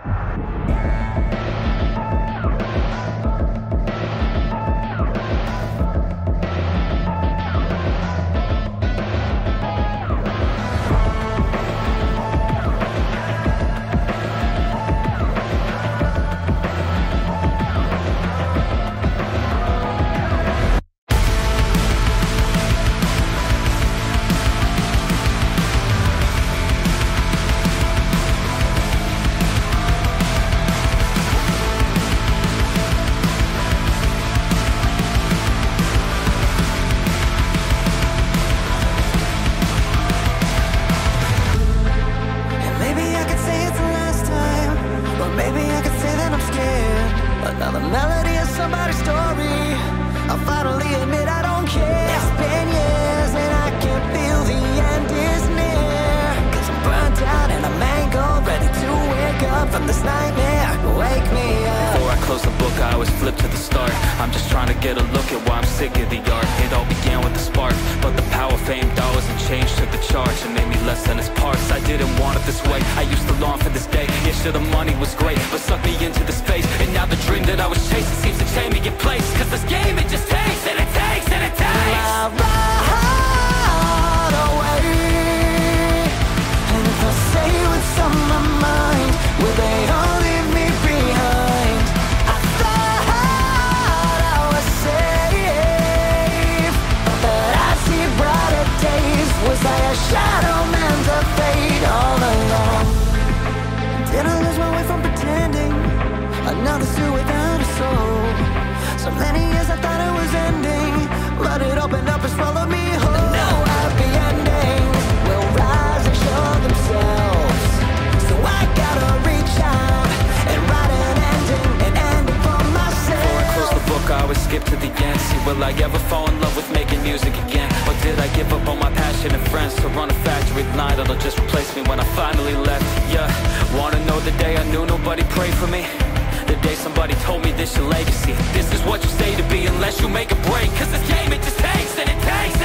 Another melody of somebody's story. I'll finally admit I don't care. It's been years and I can feel the end is near. Cause I'm burnt out and I'm mangled, ready to wake up from this nightmare. Wake me up. Before I close the book, I always flip to the start. I'm just trying to get a look at why I'm sick of the art. It all began with a spark, but the power, fame, dollars, and change took the charge and made me less than its parts. I didn't want it this way. I used to long for this day. Yeah, sure, the money was great, but sucked me into the space. And now the dream that I was chasing seems to chain me in place. Cause this game, it just takes, and it takes, and it takes. I ride away, and if I say what's on my mind, will they all leave me behind? I thought I was safe, but I see brighter days. Was I a shadow man to fade all along? Did I lose my way from pretending? Another zoo without a soul. So many years I thought it was ending, but it opened up and swallowed me whole. No happy endings will rise and show themselves. So I gotta reach out and write an ending for myself. Before I close the book, I always skip to the end. See, will I ever fall in love with making music again? Or did I give up on my passion and friends to run a factory line that'll just replace me when I finally left? Yeah, wanna know the day I knew nobody prayed for me? The day somebody told me this your legacy. This is what you say to be unless you make a break. Cause this game, it just takes and it takes